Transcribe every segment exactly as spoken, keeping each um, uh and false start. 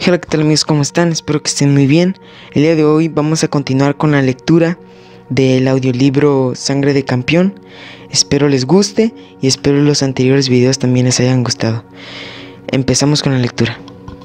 Hola, ¿qué tal amigos? ¿Cómo están? Espero que estén muy bien. El día de hoy vamos a continuar con la lectura del audiolibro Sangre de Campeón. Espero les guste y espero los anteriores videos también les hayan gustado. Empezamos con la lectura.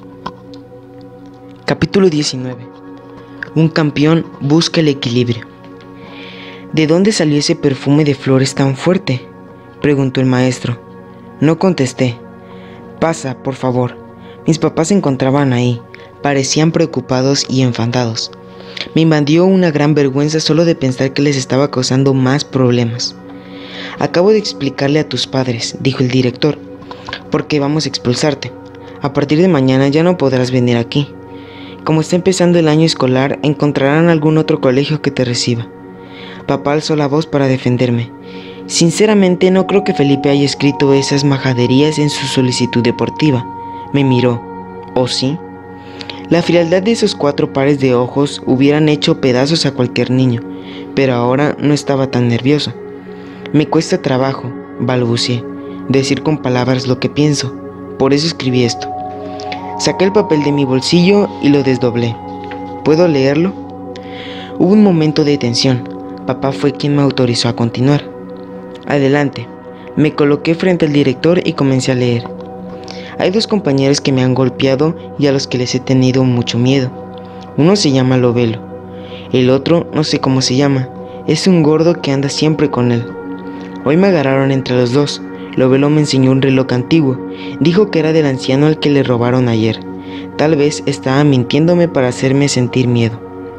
Capítulo diecinueve. Un campeón busca el equilibrio. ¿De dónde salió ese perfume de flores tan fuerte?, preguntó el maestro. No contesté. Pasa, por favor. Mis papás se encontraban ahí, parecían preocupados y enfadados. Me invadió una gran vergüenza solo de pensar que les estaba causando más problemas. Acabo de explicarle a tus padres, dijo el director, porque vamos a expulsarte. A partir de mañana ya no podrás venir aquí. Como está empezando el año escolar, encontrarán algún otro colegio que te reciba. Papá alzó la voz para defenderme. Sinceramente no creo que Felipe haya escrito esas majaderías en su solicitud deportiva. Me miró. ¿O sí? La frialdad de esos cuatro pares de ojos hubieran hecho pedazos a cualquier niño, pero ahora no estaba tan nervioso. Me cuesta trabajo, balbuceé, decir con palabras lo que pienso. Por eso escribí esto. Saqué el papel de mi bolsillo y lo desdoblé. ¿Puedo leerlo? Hubo un momento de tensión. Papá fue quien me autorizó a continuar. Adelante. Me coloqué frente al director y comencé a leer. Hay dos compañeros que me han golpeado y a los que les he tenido mucho miedo. Uno se llama Lovelo. El otro no sé cómo se llama. Es un gordo que anda siempre con él. Hoy me agarraron entre los dos. Lovelo me enseñó un reloj antiguo. Dijo que era del anciano al que le robaron ayer. Tal vez estaba mintiéndome para hacerme sentir miedo.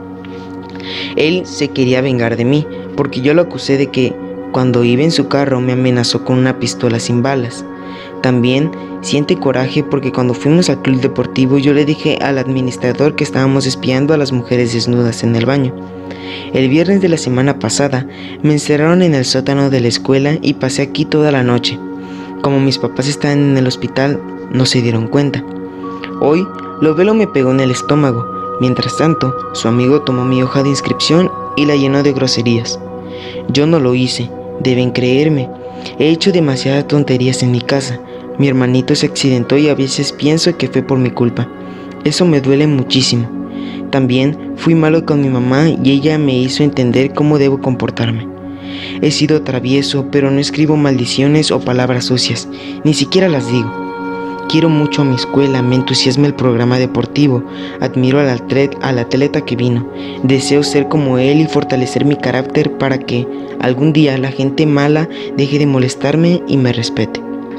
Él se quería vengar de mí, porque yo lo acusé de que, cuando iba en su carro, me amenazó con una pistola sin balas. También siente coraje porque cuando fuimos al club deportivo yo le dije al administrador que estábamos espiando a las mujeres desnudas en el baño. El viernes de la semana pasada me encerraron en el sótano de la escuela y pasé aquí toda la noche. Como mis papás estaban en el hospital, no se dieron cuenta. Hoy, Lovelo me pegó en el estómago. Mientras tanto, su amigo tomó mi hoja de inscripción y la llenó de groserías. Yo no lo hice, deben creerme. He hecho demasiadas tonterías en mi casa. Mi hermanito se accidentó y a veces pienso que fue por mi culpa. Eso me duele muchísimo. También fui malo con mi mamá y ella me hizo entender cómo debo comportarme. He sido travieso, pero no escribo maldiciones o palabras sucias, ni siquiera las digo. Quiero mucho a mi escuela, me entusiasma el programa deportivo, admiro al atleta, al atleta que vino. Deseo ser como él y fortalecer mi carácter para que algún día la gente mala deje de molestarme y me respete.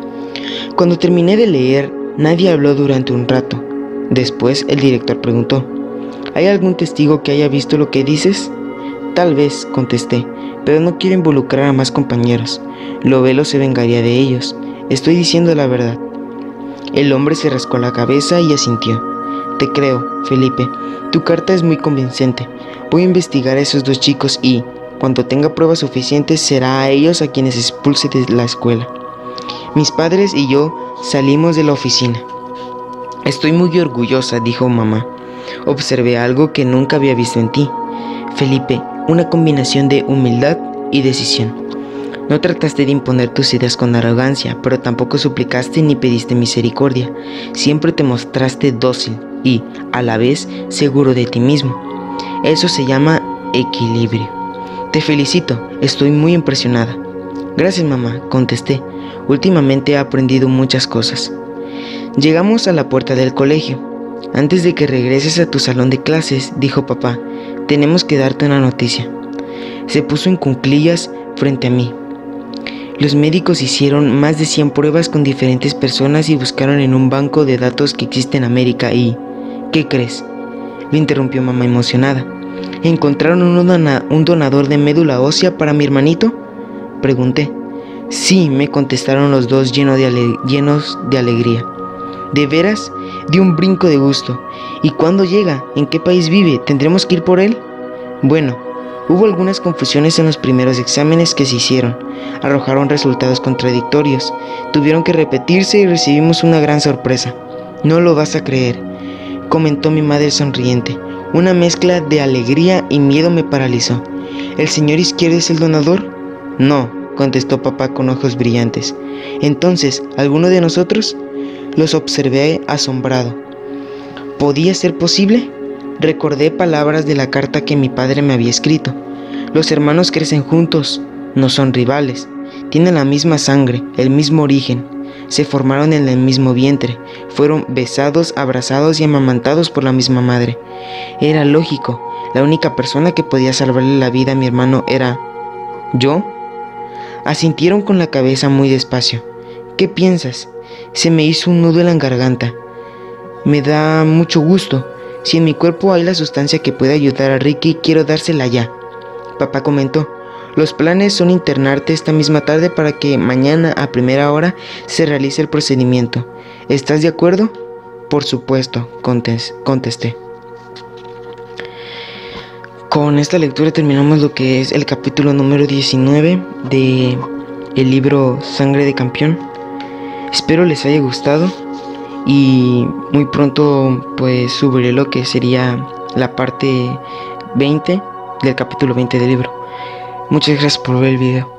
Cuando terminé de leer, nadie habló durante un rato. Después el director preguntó, ¿hay algún testigo que haya visto lo que dices? Tal vez, contesté, pero no quiero involucrar a más compañeros. Lovelo se vengaría de ellos. Estoy diciendo la verdad. El hombre se rascó la cabeza y asintió. Te creo, Felipe. Tu carta es muy convincente. Voy a investigar a esos dos chicos y, cuando tenga pruebas suficientes, será a ellos a quienes expulse de la escuela. Mis padres y yo salimos de la oficina. Estoy muy orgullosa, dijo mamá. Observé algo que nunca había visto en ti, Felipe, una combinación de humildad y decisión. No trataste de imponer tus ideas con arrogancia, pero tampoco suplicaste ni pediste misericordia. Siempre te mostraste dócil y, a la vez, seguro de ti mismo. Eso se llama equilibrio. Te felicito, estoy muy impresionada. Gracias, mamá, contesté. Últimamente he aprendido muchas cosas. Llegamos a la puerta del colegio. Antes de que regreses a tu salón de clases, dijo papá, tenemos que darte una noticia. Se puso en cuclillas frente a mí. Los médicos hicieron más de cien pruebas con diferentes personas y buscaron en un banco de datos que existe en América y... ¿Qué crees?, le interrumpió mamá emocionada. ¿Encontraron un, dona- un donador de médula ósea para mi hermanito?, pregunté. Sí, me contestaron los dos lleno de ale- llenos de alegría. ¿De veras? Di un brinco de gusto. ¿Y cuándo llega? ¿En qué país vive? ¿Tendremos que ir por él? Bueno, hubo algunas confusiones en los primeros exámenes que se hicieron. Arrojaron resultados contradictorios. Tuvieron que repetirse y recibimos una gran sorpresa. No lo vas a creer, comentó mi madre sonriente. Una mezcla de alegría y miedo me paralizó. ¿El señor Izquierdo es el donador? No, contestó papá con ojos brillantes. Entonces, ¿alguno de nosotros? Los observé asombrado. ¿Podía ser posible? Recordé palabras de la carta que mi padre me había escrito. Los hermanos crecen juntos, no son rivales, tienen la misma sangre, el mismo origen, se formaron en el mismo vientre, fueron besados, abrazados y amamantados por la misma madre. Era lógico, la única persona que podía salvarle la vida a mi hermano era... ¿yo? Asintieron con la cabeza muy despacio. ¿Qué piensas? Se me hizo un nudo en la garganta. Me da mucho gusto. Si en mi cuerpo hay la sustancia que puede ayudar a Ricky, quiero dársela ya. Papá comentó. Los planes son internarte esta misma tarde para que mañana a primera hora se realice el procedimiento. ¿Estás de acuerdo? Por supuesto, contesté. Con esta lectura terminamos lo que es el capítulo número diecinueve de el libro Sangre de Campeón. Espero les haya gustado y muy pronto pues subiré lo que sería la parte veinte del capítulo veinte del libro. Muchas gracias por ver el video.